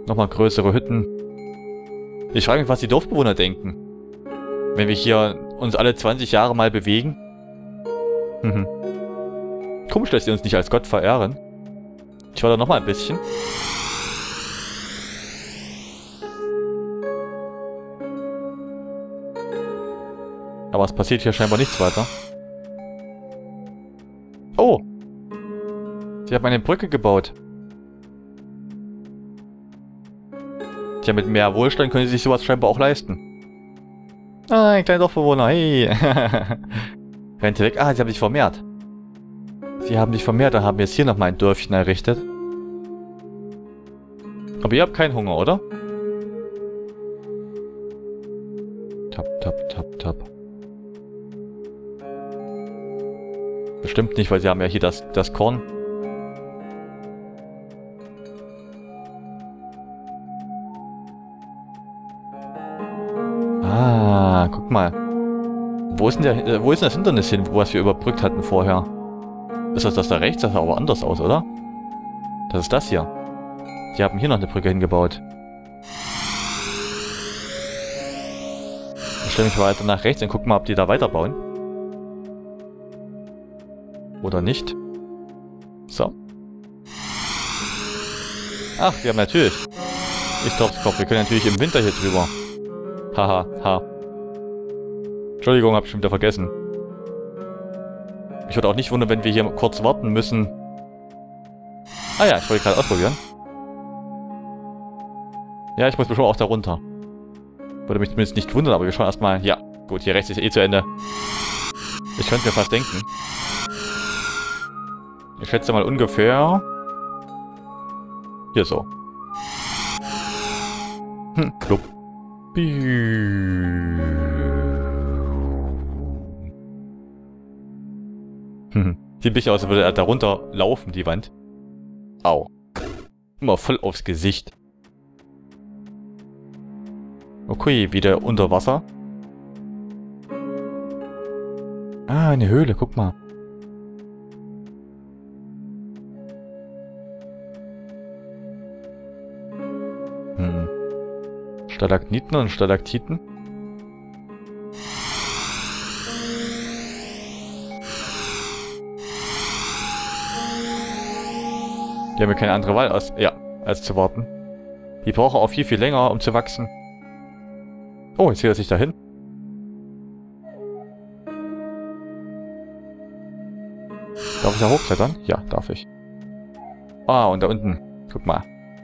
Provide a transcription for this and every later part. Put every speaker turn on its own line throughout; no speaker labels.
Nochmal größere Hütten. Ich frage mich, was die Dorfbewohner denken. Wenn wir hier uns alle 20 Jahre mal bewegen. Komisch, dass sie uns nicht als Gott verehren. Ich war da nochmal ein bisschen. Aber es passiert hier scheinbar nichts weiter. Oh! Sie haben eine Brücke gebaut. Tja, mit mehr Wohlstand können sie sich sowas scheinbar auch leisten. Ah, ein kleiner Dorfbewohner, hey! Rennt weg. Ah, sie haben sich vermehrt. Sie haben sich vermehrt, dann haben wir jetzt hier nochmal ein Dörfchen errichtet. Aber ihr habt keinen Hunger, oder? Tap, tap, tap, tap. Bestimmt nicht, weil sie haben ja hier das Korn. Ah, guck mal. Wo ist denn das Hindernis hin, was wir überbrückt hatten vorher? Ist das da rechts? Das sah aber anders aus, oder? Das ist das hier. Die haben hier noch eine Brücke hingebaut. Ich stelle mich weiter nach rechts und guck mal, ob die da weiterbauen. Oder nicht. So. Ach, wir haben natürlich. Ich Topfkopf, wir können natürlich im Winter hier drüber. Haha, ha. Entschuldigung, hab ich schon wieder vergessen. Ich würde auch nicht wundern, wenn wir hier kurz warten müssen. Ah ja, ich wollte gerade ausprobieren. Ja, ich muss bestimmt auch da runter. Würde mich zumindest nicht wundern, aber wir schauen erstmal. Ja, gut, hier rechts ist eh zu Ende. Ich könnte mir fast denken. Ich schätze mal ungefähr... Hier so. Plupp. Sieht ein bisschen aus, als würde er da runter laufen, die Wand. Au. Immer voll aufs Gesicht. Okay, wieder unter Wasser. Ah, eine Höhle, guck mal. Stalagniten und Stalaktiten. Die haben ja keine andere Wahl, als zu warten. Die brauchen auch viel, viel länger, um zu wachsen. Oh, jetzt geht er sich dahin. Darf ich da hochklettern? Ja, darf ich. Ah, und da unten. Guck mal.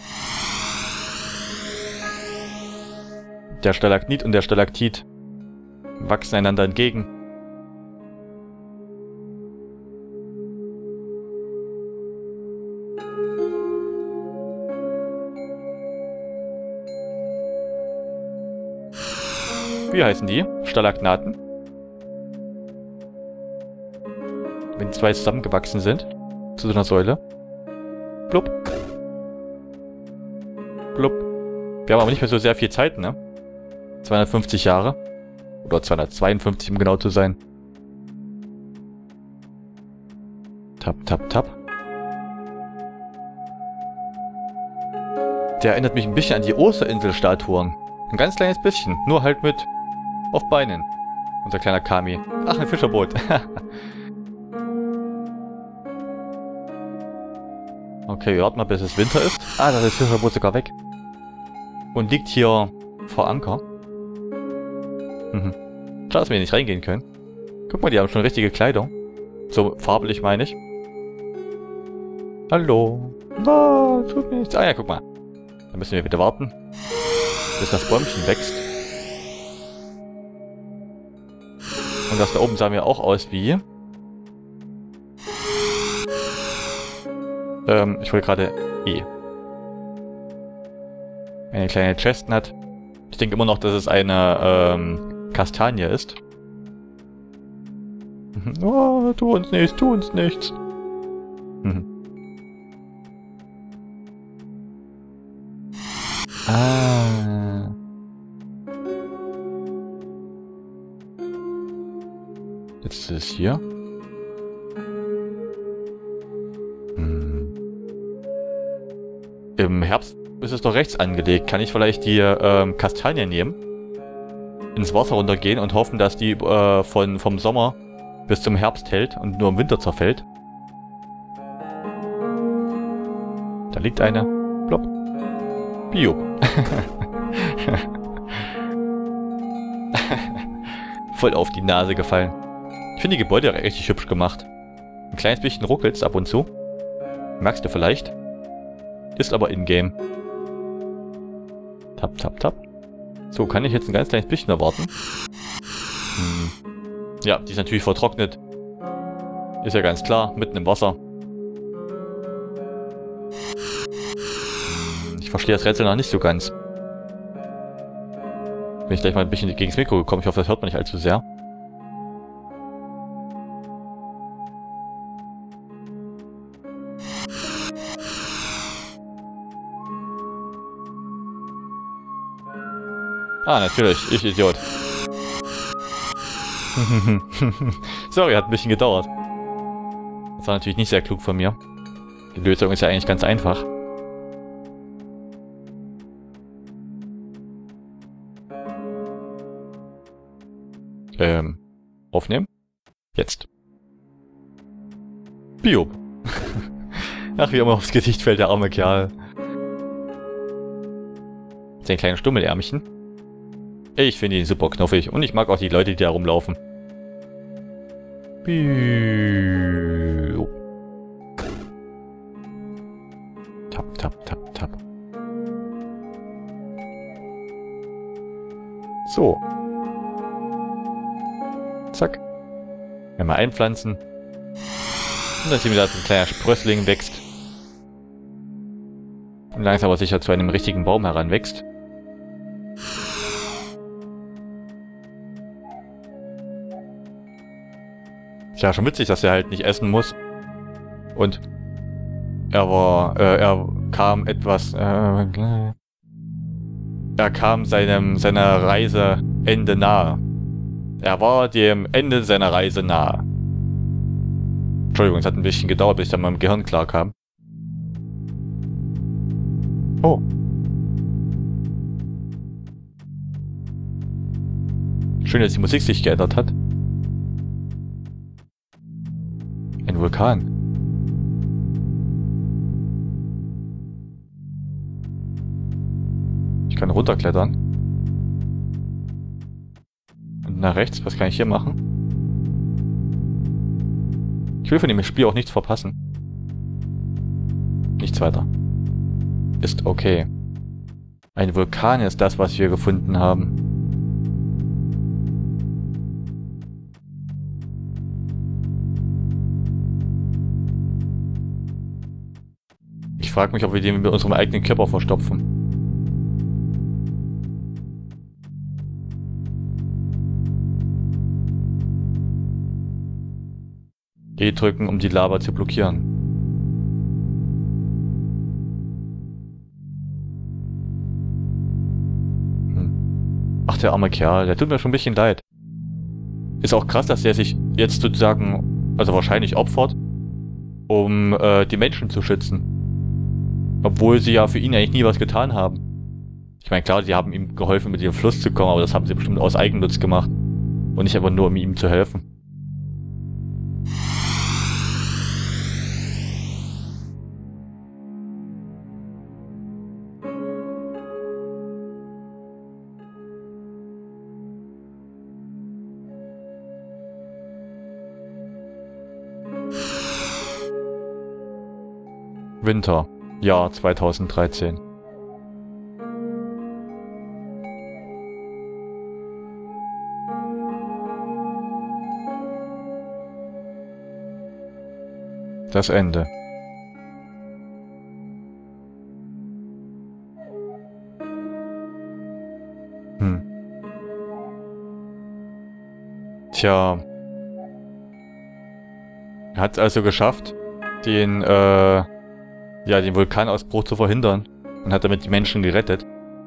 Der Stalagnit und der Stalaktit wachsen einander entgegen. Wie heißen die? Stalagnaten. Wenn zwei zusammengewachsen sind. Zu so einer Säule. Blub. Blub. Wir haben aber nicht mehr so sehr viel Zeit, ne? 250 Jahre. Oder 252, um genau zu sein. Tap, tap, tap. Der erinnert mich ein bisschen an die Osterinsel-Statuen. Ein ganz kleines bisschen. Nur halt mit auf Beinen. Unser kleiner Kami. Ach, ein Fischerboot. Okay, wir warten mal, bis es Winter ist. Ah, da ist das Fischerboot sogar weg. Und liegt hier vor Anker. Schade, dass wir hier nicht reingehen können. Guck mal, die haben schon richtige Kleidung. So farblich, meine ich. Hallo. Ah, tut mir nichts. Ah ja, guck mal. Dann müssen wir wieder warten, bis das Bäumchen wächst. Und das da oben sah mir auch aus wie... ich wollte gerade eine kleine Chestnut. Ich denke immer noch, dass es eine Kastanie ist. Oh, tu uns nichts, tu uns nichts. Ah. Jetzt ist es hier. Im Herbst ist es doch rechts angelegt. Kann ich vielleicht die Kastanien nehmen, ins Wasser runtergehen und hoffen, dass die vom Sommer bis zum Herbst hält und nur im Winter zerfällt? Da liegt eine. Plopp. Bio. Voll auf die Nase gefallen. Ich finde die Gebäude richtig hübsch gemacht. Ein kleines bisschen ruckelt's ab und zu. Merkst du vielleicht? Ist aber in-game. Tap, tap, tap. So, kann ich jetzt ein ganz kleines bisschen erwarten? Ja, die ist natürlich vertrocknet. Ist ja ganz klar, mitten im Wasser. Ich verstehe das Rätsel noch nicht so ganz. Bin ich gleich mal ein bisschen gegen das Mikro gekommen. Ich hoffe, das hört man nicht allzu sehr. Ah, natürlich. Ich Idiot. Sorry, hat ein bisschen gedauert. Das war natürlich nicht sehr klug von mir. Die Lösung ist ja eigentlich ganz einfach. Aufnehmen? Jetzt. Bio. Ach, wie immer aufs Gesicht fällt der arme Kerl. Sein kleines Stummelärmchen. Ich finde ihn super knuffig und ich mag auch die Leute, die da rumlaufen. Bio. Tap, tap, tap, tap. So. Zack. Einmal einpflanzen. Und dann sehen wir, dass ein kleiner Sprössling wächst. Und langsam aber sicher zu einem richtigen Baum heranwächst. Ist ja schon witzig, dass er halt nicht essen muss. Und er kam etwas, er kam seiner Reise Ende nahe. Er war dem Ende seiner Reise nahe. Entschuldigung, es hat ein bisschen gedauert, bis ich dann meinem Gehirn klar kam. Oh. Schön, dass die Musik sich geändert hat. Ein Vulkan. Ich kann runterklettern. Und nach rechts, was kann ich hier machen? Ich will von dem Spiel auch nichts verpassen. Nichts weiter. Ist okay. Ein Vulkan ist das, was wir gefunden haben. Ich frage mich, ob wir den mit unserem eigenen Körper verstopfen. E drücken, um die Lava zu blockieren. Ach, der arme Kerl, der tut mir schon ein bisschen leid. Ist auch krass, dass der sich jetzt sozusagen, also wahrscheinlich opfert, um die Menschen zu schützen. Obwohl sie ja für ihn eigentlich nie was getan haben. Ich meine, klar, sie haben ihm geholfen, mit dem Fluss zu kommen, aber das haben sie bestimmt aus Eigennutz gemacht. Und nicht einfach nur, um ihm zu helfen. Winter, Jahr 2013. Das Ende. Tja. Er hat es also geschafft, den Vulkanausbruch zu verhindern und hat damit die Menschen gerettet.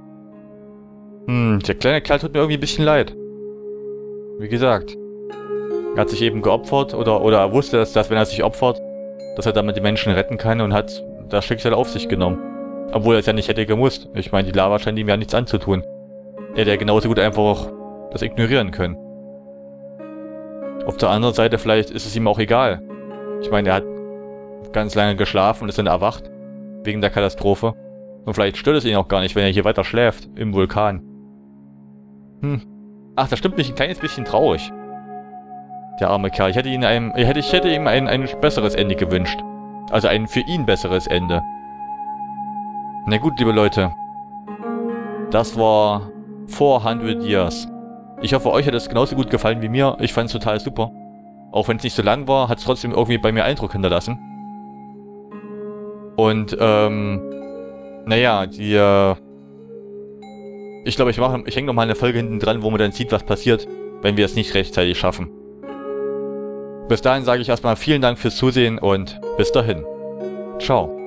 Der kleine Kerl tut mir irgendwie ein bisschen leid. Wie gesagt, er hat sich eben geopfert oder er wusste, dass wenn er sich opfert, dass er damit die Menschen retten kann und hat das Schicksal auf sich genommen. Obwohl er es ja nicht hätte gemusst. Ich meine, die Lava scheint ihm ja nichts anzutun. Er hätte ja genauso gut einfach das ignorieren können. Auf der anderen Seite, vielleicht ist es ihm auch egal. Ich meine, er hat ganz lange geschlafen und ist dann erwacht. Wegen der Katastrophe. Und vielleicht stört es ihn auch gar nicht, wenn er hier weiter schläft. Im Vulkan. Ach, das stimmt mich ein kleines bisschen traurig. Der arme Kerl. Ich hätte ihm ein besseres Ende gewünscht. Also ein für ihn besseres Ende. Na gut, liebe Leute. Das war 400 Years. Ich hoffe, euch hat es genauso gut gefallen wie mir. Ich fand es total super. Auch wenn es nicht so lang war, hat es trotzdem irgendwie bei mir Eindruck hinterlassen. Und, naja, ich glaube, ich hänge noch mal eine Folge hinten dran, wo man dann sieht, was passiert, wenn wir es nicht rechtzeitig schaffen. Bis dahin sage ich erstmal vielen Dank fürs Zusehen und bis dahin. Ciao.